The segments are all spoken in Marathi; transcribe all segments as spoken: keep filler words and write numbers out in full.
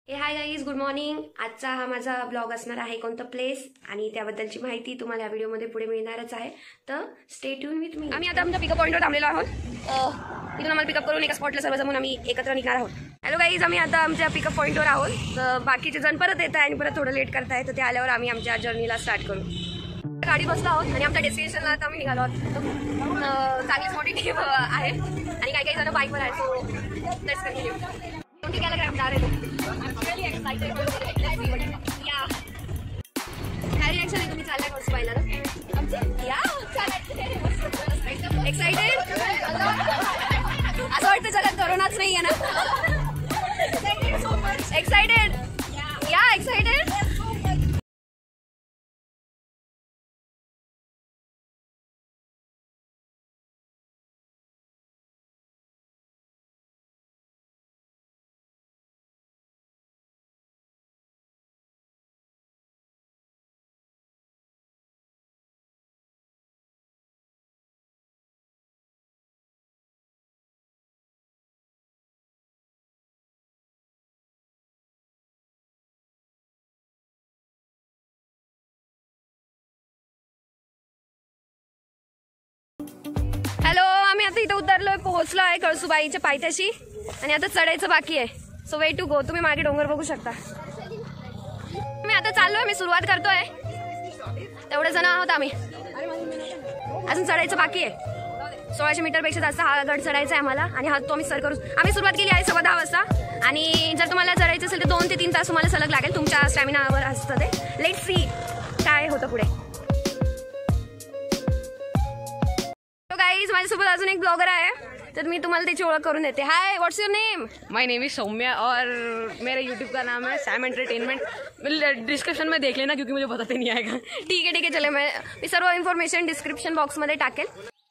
हे हाय गाईज, गुड मॉर्निंग. आजचा हा माझा ब्लॉग असणार आहे कोणतं प्लेस आणि त्याबद्दलची माहिती तुम्हाला या व्हिडिओमध्ये पुढे मिळणारच आहे. तर स्टे ट्यून विथ मी. आम्ही आता आमच्या पिकअप पॉईंटवर थांबलेलो आहोत. तिथून आम्हाला पिकअप करून एका स्पॉटला सर्व जमून आम्ही एकत्र निघणार आहोत. हॅलो गाईज, आम्ही आता आमच्या पिकअप पॉईंटवर आहोत. तर बाकीचे जण परत येत आहे आणि परत थोडं लेट करत आहे. तर ते आल्यावर आम्ही आमच्या जर्नीला स्टार्ट करू. गाडी बसलो आहोत आणि आमच्या डेस्टिनेशनला आता आम्ही निघालो आहोत. चांगलीच मोठी टीम आहे आणि काही काही जण बाईकवर आहे. So let's continue. ठीक आहे, लगा जा रहे हो. काय रिॲक्शन आहे तुम्ही चालल्या कोर्स पाहिला ना? या एक्साइटेड असं वाटतं जगात कोरोनाच नाही आहे ना. एक्साइटेड या एक्साइटेड. हॅलो, आम्ही आता इथे उतरलोय, पोहोचलो आहे कळसुबाईच्या पायथ्याशी आणि आता चढायचं बाकी आहे. So way to go. तुम्ही मागे डोंगर बघू शकता. मी आता चाललोय, मी सुरुवात करतोय. तेवढे जण आहोत आम्ही. अजून चढायचं बाकी आहे. सोळाशे मीटर पेक्षा जास्त हा गड चढायचा आहे आम्हाला आणि हा तो आम्ही सर करू. आम्ही सुरुवात केली आहे सव्वा दहा वाजता आणि जर तुम्हाला चढायचं असेल तर दोन ते तीन तास तुम्हाला सलग लागेल. तुमच्या स्टॅमिनावर असतं ते. लेट सी काय होतं पुढे. गाइस, माझ्यासोबत अजून एक ब्लॉगर आहे, तर मी तुम्हाला त्याची ओळख करून देते. Hi, what's your name? My name is Saumya और मेरे यूट्यूब का नाम है सैम एंटरटेनमेंट. डिस्क्रिप्शन में देख लेना क्योंकि मुझे बताते नहीं आएगा. ठीक है ठीक है, चले. मैं मी सर्व इन्फॉर्मेशन डिस्क्रिप्शन बॉक्स मध्ये टाकेल.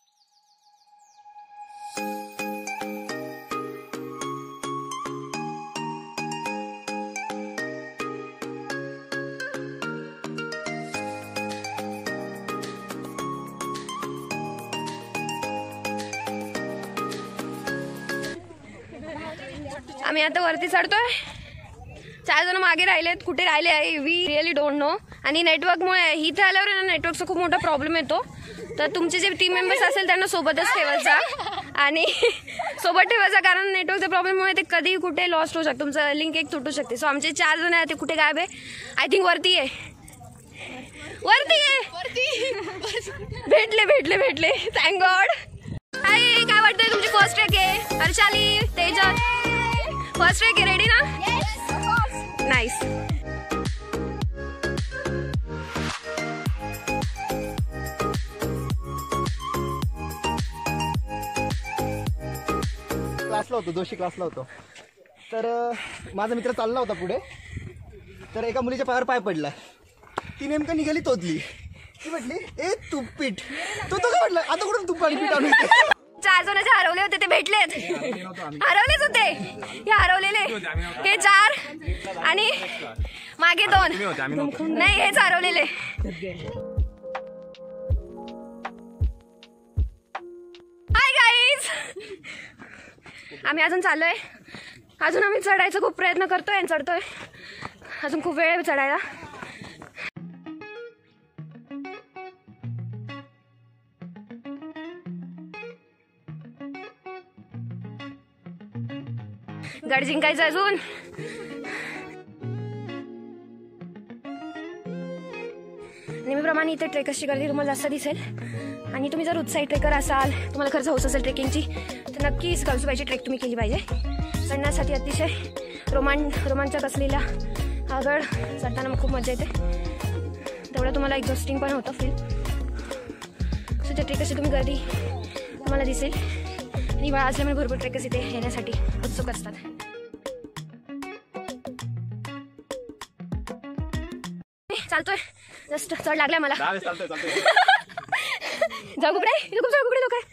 आम्ही आता वरती चढतोय. चार जण मागे राहिलेत. कुठे राहिले आहे वी रिअली डोंट नो. आणि नेटवर्कमुळे इथे आल्यावर ना नेटवर्कचा खूप मोठा प्रॉब्लेम येतो. तर तुमचे जे टीम मेंबर्स असेल त्यांना सोबतच ठेवायचा आणि सोबत ठेवायचा, कारण नेटवर्कच्या प्रॉब्लेममुळे ते कधी कुठे लॉस्ट होऊ शकतं. तुमचं लिंक एक तुटू शकते. सो आमचे चार जण आहेत, ते कुठे गायब आहे? आय थिंक वरती आहे. वरती आहे. भेटले भेटले भेटले थँक गॉड. हाय, काय वाटतंय तुमची फर्स्ट ट्रेक आहे? हर्षाली, तेजल, फर्स्ट ट्रेक आहे. रेडी ना? नाईस. क्लासला होतो, जोशी क्लासला होतो. तर माझा मित्र चालला होता पुढे. तर एका मुलीच्या पायावर पाय पडला. ती नेमकं निघाली तोतली. ती म्हटली, ए तूप पीठ. तो तो काय म्हटलं, आता कुठून तूप आणि पीठ आणून? चार जण जे हरवले होते ते भेटलेत. हरवलेच होते हे हरवलेले. हे चार आणि मागे दोन. नाही, हेच हरवलेले. हाय गाईज, आम्ही अजून चाललोय. अजून आम्ही चढायचा खूप प्रयत्न करतोय आणि चढतोय. अजून खूप वेळ चढायला. गड जिंकायचं अजून. नेहमीप्रमाणे इथे ट्रेकर्सची गर्दी तुम्हाला जास्त दिसेल. आणि तुम्ही जर उत्साही ट्रेकर असाल, तुम्हाला खर्च हौस असेल ट्रेकिंगची, तर नक्कीच कळसुबाईची ट्रेक तुम्ही केली पाहिजे. चढण्यासाठी अतिशय रोमान रोमांचक असलेला हा गड चढताना मग खूप मजा येते. तेवढं तुम्हाला एक्झॉस्टिंग पण होतं फील. सो त्या ट्रेकर्सची तुम्ही गर्दी तुम्हाला दिसेल. आणि हिवाळा असल्यामुळे भरपूर ट्रेकर्स इथे येण्यासाठी उत्सुक असतात. चालतोय, जस्ट चढ लागलाय मला. जाऊ कुकडे खूप जाऊ कुकडे लोक आहे.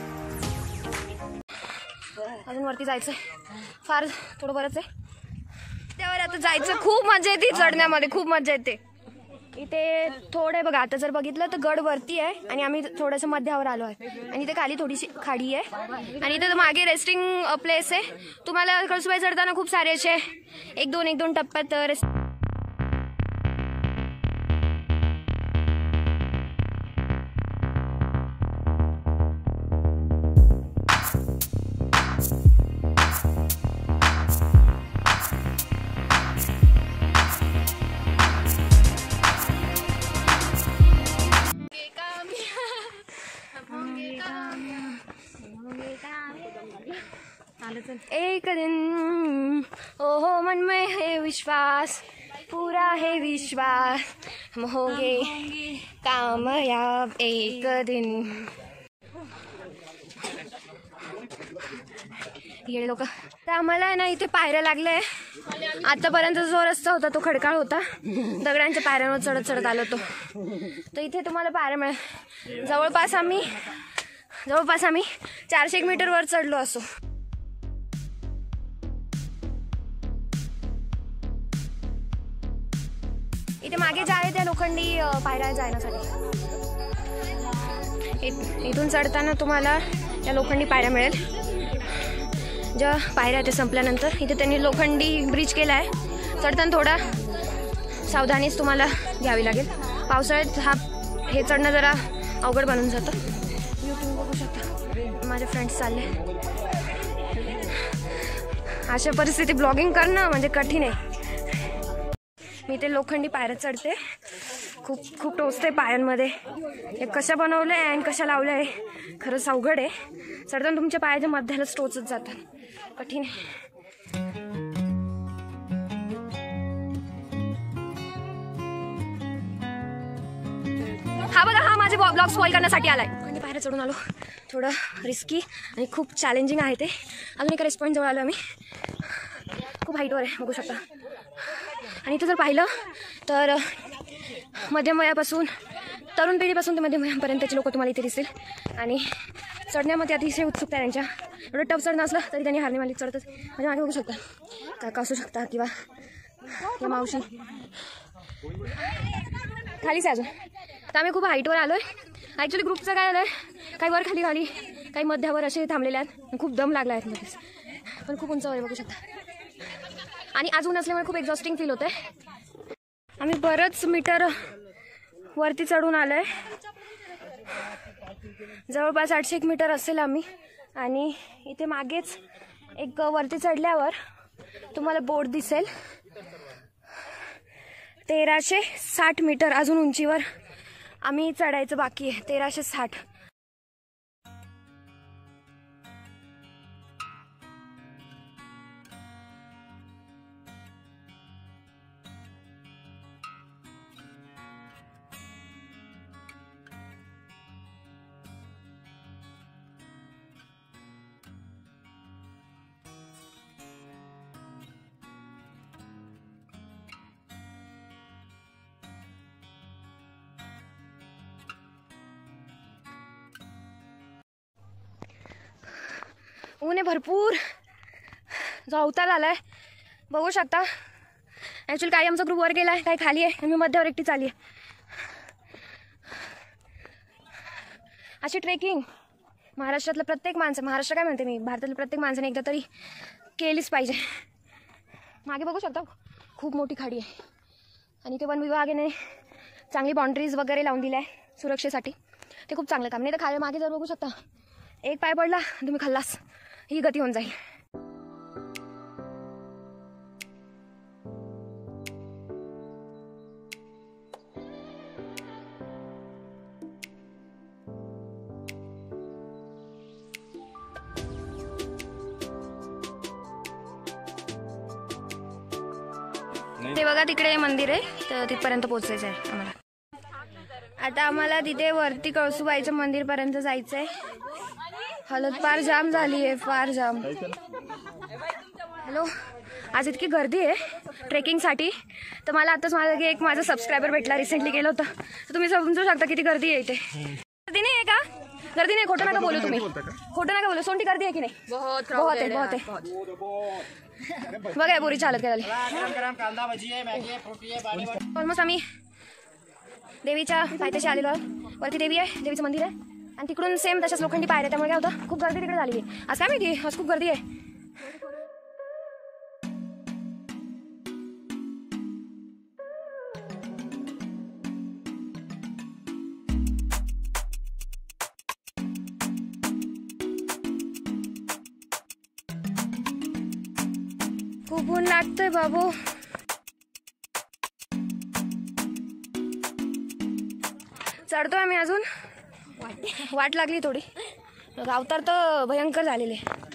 अजून वरती जायचंय. फार थोडं बरंच आहे. मध्यावर आता जायचं, खूप मजा येते चढण्यामध्ये, खूप मजा येते. इथे थोडे बघा, आता जर बघितलं तर गड वरती आहे आणि आम्ही थोडंसं मध्यावर आलो आहे आणि इथे खाली थोडीशी खाडी आहे आणि इथे मागे रेस्टिंग प्लेस आहे. तुम्हाला कळसुबाई चढताना खूप सारे असे एक दोन एक दोन टप्प्यात रेस्ट. एक दिन ओहो मन में है विश्वास, पूरा है विश्वास, हम होंगे कामयाब एक दिन. ये लोक तर आम्हाला आहे ना इथे पायऱ्या लागल्या. आतापर्यंत जो रस्ता होता तो खडकाळ होता, दगडांच्या पायऱ्यांवर चढत चढत आलो होतो. तर इथे तुम्हाला पायऱ्या मिळेल. जवळपास आम्ही जवळपास आम्ही चारशे एक मीटर वर चढलो असो. इथे मागे जे आहे त्या लोखंडी पायऱ्या जाण्यासाठी. इथून चढताना तुम्हाला या लोखंडी पायऱ्या मिळेल. ज्या पायऱ्या ते संपल्यानंतर इथे त्यांनी लोखंडी ब्रिज केला आहे. चढताना थोडा सावधानीच तुम्हाला घ्यावी लागेल. पावसाळ्यात हा हे चढणं जरा अवघड बनून जातं. तुम्ही बघू शकता माझे फ्रेंड्स चालले. अशा परिस्थिती ब्लॉगिंग करणं म्हणजे कठीण आहे. मी ते लोखंडी पायऱ्या चढते, खूप खूप टोचते पायांमध्ये. हे कशा बनवलं आहे आणि कशा लावलं आहे खरंच अवघड आहे. चढताना तुमच्या पायाच्या मध्यालाच टोचत जातात, कठीण आहे. हा बघा, हा माझे ब्लॉग स्पॉइल करण्यासाठी आलाय. लोखंडी पायऱ्या चढून आलो, थोडं रिस्की आणि खूप चॅलेंजिंग आहे ते. अजून एका रेस्ट पॉईंट जवळ आलो आम्ही. खूप हाईटवर आहे, बघू शकता. आणि इथं जर पाहिलं तर मध्यम वयापासून तरुण पिढीपासून ते मध्यम वयापर्यंतचे लोक तुम्हाला इथे दिसतील. आणि चढण्यामध्ये अतिशय उत्सुकता आहे त्यांच्या. एवढं टफ चढणं असलं तरी त्यांनी हारणे मालिक चढतच. म्हणजे मागे बघू शकता काका असू शकता किंवा या मावशी खालीच आहे अजून. तर आम्ही खूप हाईटवर आलो आहे. ॲक्च्युली ग्रुपचं काय आलं आहे, काही वर खाली खाली काही मध्यावर असे थांबलेले आहेत. खूप दम लागला आहे मध्येच, पण खूप उंचावर आहे बघू शकता. आणि आज ऊन असल्यामुळे खूप एक्झॉस्टिंग फील होतं आहे. आम्ही बरंच मीटर वरती चढून आलो आहे, जवळपास आठशे एक मीटर असेल आम्ही. आणि इथे मागेच एक वरती चढल्यावर तुम्हाला बोर्ड दिसेल. तेराशे साठ मीटर अजून उंचीवर आम्ही चढायचं बाकी आहे. तेराशे साठ. ऊन आहे भरपूर, जो अवताल आलाय बघू शकता. ॲक्च्युली काही आमचा ग्रुप वर गेला आहे, काही खाली आहे. मी मध्यावर एकटी चालली आहे. अशी ट्रेकिंग महाराष्ट्रातलं प्रत्येक माणसं, महाराष्ट्र काय म्हणते मी, भारतातल्या प्रत्येक माणसाने एकदा तरी केलीच पाहिजे. मागे बघू शकता खूप मोठी खाडी आहे. आणि ते वन विभागाने चांगली बाउंड्रीज वगैरे लावून दिल्या आहे सुरक्षेसाठी. ते खूप चांगलं काम. नाही तर खाली मागे जर बघू शकता एक पाय पडला तुम्ही खाल्लास, ही गती होऊन जाईल. ते बघा तिकडे मंदिर आहे, तर तिथपर्यंत पोहोचायचं आहे आम्हाला. आता आम्हाला तिथे वरती कळसुबाईच्या मंदिर पर्यंत जायचं आहे. हालत फार जाम झाली आहे, फार जाम. हॅलो, आज इतकी गर्दी आहे ट्रेकिंगसाठी. तर मला आताच माझा एक माझा सबस्क्रायबर भेटला, रिसेंटली गेलं होतं. तर तुम्ही समजू शकता किती गर्दी आहे इथे. गर्दी नाही आहे का? गर्दी नाही, खोटं नका बोलू तुम्ही, खोटं नका बोलू. सोंटी गर्दी आहे की नाही? बहुत बहुत आहे, बहुत आहे. बघा या पोरीची हालत काय झाली. ऑलमोस्ट आम्ही देवीच्या पायथ्याशी आलेलो आहोत. वरती देवी आहे, देवीचं मंदिर आहे आणि तिकडून सेम तशाच लोखंडी पायऱ्या. त्यामुळे काय होतं, खूप गर्दी तिकडे झालेली आहे. आज काय माहिती, आज खूप गर्दी आहे. खूप ऊन लागतंय बाबू. चढतोय आम्ही अजून, वाट लागली थोडी. अवतार तर भयंकर झालेले,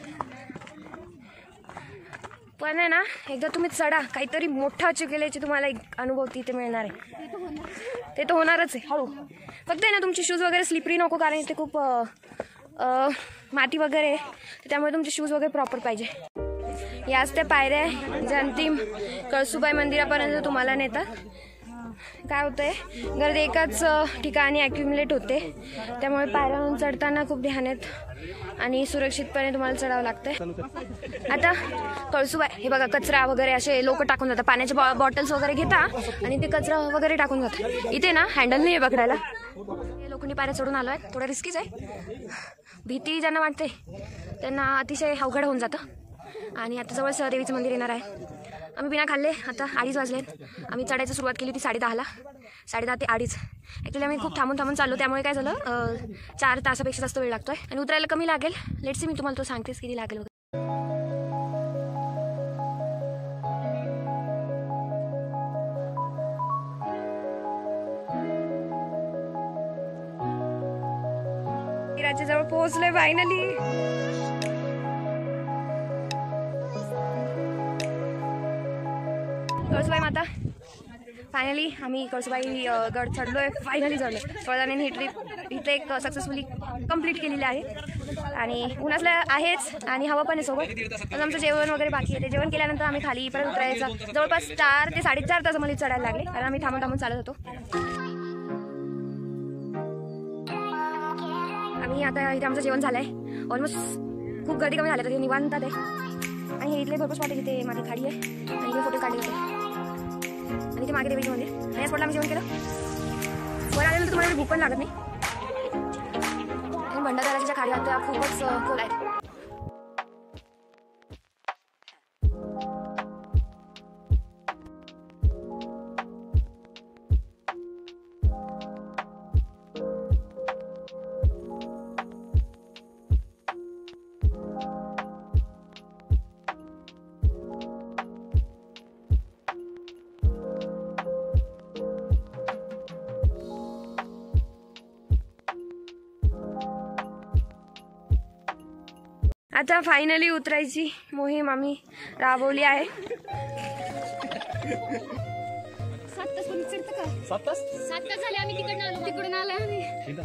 पण आहे ना एकदा तुम्ही चढा, काहीतरी मोठा अचीव केल्याची तुम्हाला एक अनुभव तिथे मिळणार आहे. ते तर होणारच आहे. हळू फक्त आहे ना, तुमचे शूज वगैरे स्लिपरी नको, कारण इथे खूप माती वगैरे आहे, त्यामुळे तुमचे शूज वगैरे प्रॉपर पाहिजे. याच त्या पायऱ्या आहे ज्या अंतिम कळसुबाई मंदिरापर्यंत तुम्हाला नेतात. काय होतंय, गर्दी एकाच ठिकाणी ॲक्युम्युलेट होते, त्यामुळे पायऱ्यावरून चढताना खूप ध्यानात आणि सुरक्षितपणे तुम्हाला चढावं लागतंय. आता कळसुबाई हे बघा, कचरा वगैरे असे लोक टाकून जातात, पाण्याचे बॉ बॉटल्स वगैरे घेता आणि ते कचरा वगैरे टाकून जातात. इथे ना हँडल नाही आहे पकडायला. लोखंडी पायऱ्या चढून आलो आहे, थोडं रिस्कीच आहे. भीती ज्यांना वाटते त्यांना अतिशय अवघड होऊन जातं. आणि आता जवळच देवीचं मंदिर येणार आहे. आम्ही बिना खाल्ले आता अडीच वाजलेत. आम्ही चढायची सुरुवात केली होती साडे दहाला, साडे दहा ते अडीच. ॲक्च्युली आम्ही खूप थांबून थांबून चाललो, त्यामुळे काय झालं, चार तासापेक्षा जास्त वेळ लागतोय आणि उतरायला कमी लागेल. लेट्स सी, मी तुम्हाला तो सांगतेस किती लागेल वगैरे. मंदिराच्या जवळ पोहोचलोय फायनली. कळसुबाई माता, फायनली आम्ही कळसुबाई गड चढलोय, फायनली चढलोय. थोड्या ही ट्रिप इथे एक सक्सेसफुली कंप्लीट केलेली आहे. आणि उन्हासला आहेच आणि हवा पण आहे सोबत. पण आमचं जेवण वगैरे बाकी आहे. ते जेवण केल्यानंतर आम्ही खाली परत उतरायचं. जवळपास चार ते साडेचार तास मला चढायला लागले, कारण आम्ही थांबून थांबून चालत होतो. आम्ही आता इथे आमचं जेवण झालंय. ऑलमोस्ट खूप गर्दी कमी झाली, तर निवांतात आहे. आणि हे इथले भरपूर स्पॉट आहे, तिथे माझी खाडी आहे आणि इथे फोटो काढले होते. आणि ते मागे देवीचे मंदिर आणि या स्पॉटला आम्ही जेवण केलं. वर आलेलं तुम्हाला भूक पण लागत नाही. आणि भंडारदाराच्या ज्या खाड्या त्या खूपच खोल आहेत. आता फायनली उतरायची मोहीम आम्ही राबवली आहे. सात तास पण चढतं का? सात तास सात तास झाले आम्ही तिकडून आलो तिकडून आलो आम्ही.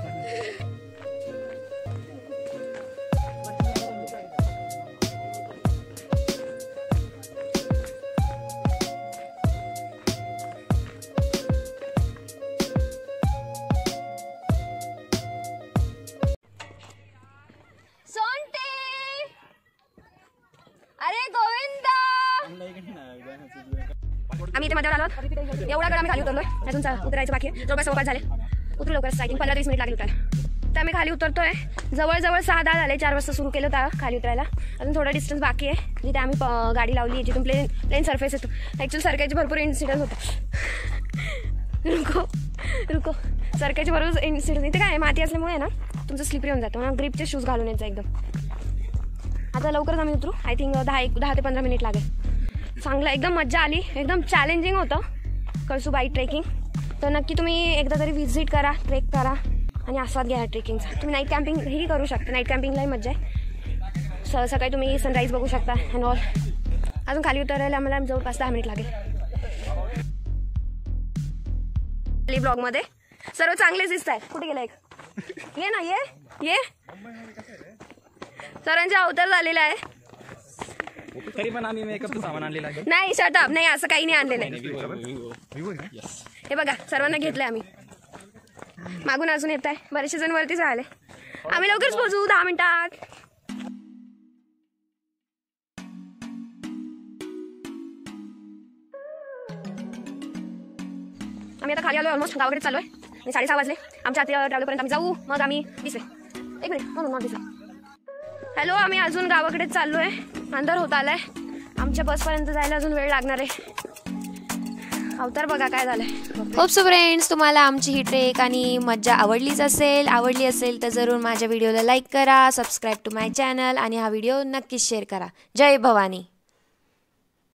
आम्ही इथे मध्ये आलो, एवढा गड आम्ही खाली उतरलोय. अजून उतरायचं बाकी आहे, जवळपास सव्वा झाले. उतरू लवकर, आय थिंक पंधरा वीस मिनिट लागली उतरायला. तर आम्ही खाली उतरतोय. जवळजवळ सहा दहा झाले, चार वाजता सुरू केलं होतं खाली उतरायला. अजून थोडा डिस्टन्स बाकी आहे, जिथे आम्ही गाडी लावली, जिथून प्लेन प्लेन सरफेस येतो. ॲक्च्युअली सरकायचे भरपूर इन्सिडेंट होतं. रुको रुको सरकायचे भरपूर इन्सिडेंट. इथे काय माती असल्यामुळे ना तुमचं स्लिपरी होऊन जातं, म्हणून ग्रिपचे शूज घालून यायचं एकदम. आता लवकरच आम्ही उतरू, आय थिंक दहा एक दहा ते पंधरा मिनिट लागेल. चांगलं एकदम मज्जा आली, एकदम चॅलेंजिंग होतं कळसुबाई ट्रेकिंग. तर नक्की तुम्ही एकदा तरी व्हिजिट करा, ट्रेक करा आणि आस्वाद घ्या ट्रेकिंगचा. तुम्ही नाईट कॅम्पिंगही करू शकता, नाईट कॅम्पिंगलाही मज्जा आहे. स सकाळी तुम्ही सनराईज बघू शकता अँड ऑल. अजून खाली उतरायला आम्हाला जवळपास दहा मिनिट लागेल. ब्लॉगमध्ये सर्व चांगलेच दिसत आहेत. कुठे गेला एक? ये ना, ये ये सरांचा अवतार झालेला आहे. तरी पण आम्ही मेकअपचं सामान आणलेलं आहे. नाही, शटअप, नाही असं काही नाही आणलेलं आहे. हे बघा सर्वांना घेतलंय आम्ही. मागून अजून येत आहे, बरेचसे जण वरतीच राहिले. आम्ही लवकरच पोहोचू दहा मिनिटात. आम्ही आता खाली आलोय, ऑलमोस्ट गावाकडे चाललोय आणि साडेसहा वाजले. आमच्या आधी ट्रॅव्हलपर्यंत आम्ही जाऊ, मग आम्ही दिसले एक मिनिट म्हणून मग दिसला. हॅलो, आम्ही अजून गावाकडे चाललोय, अंधार होत आलाय. आमच्या बसपर्यंत जायला अजून वेळ लागणार आहे. अवतार बघा काय झालंय. होप सो फ्रेंड्स, तुम्हाला आमची ही ट्रेक आणि मज्जा आवडलीच असेल. आवडली असेल तर जरूर माझ्या व्हिडिओला लाईक करा, सबस्क्राईब टू माय चॅनल आणि हा व्हिडिओ नक्कीच शेअर करा. जय भवानी.